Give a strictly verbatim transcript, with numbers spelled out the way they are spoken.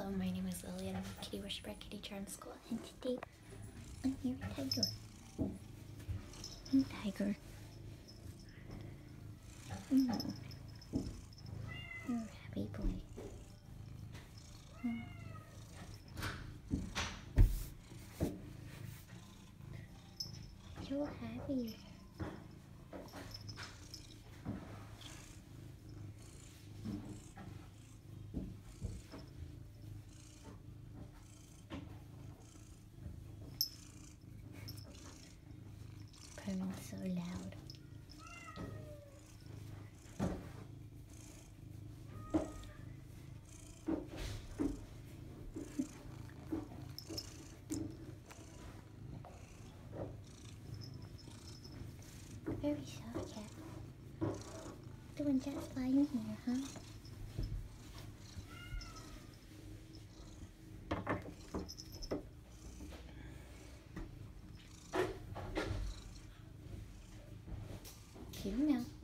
my name is Lily and I'm a kitty worshiper at Kitty Charm School, and today I'm here with Tiger. Hey Tiger. Mm. You're a happy boy. Mm. So happy. Purring so loud. Very soft cat. Doing just fine here, huh? Cute now.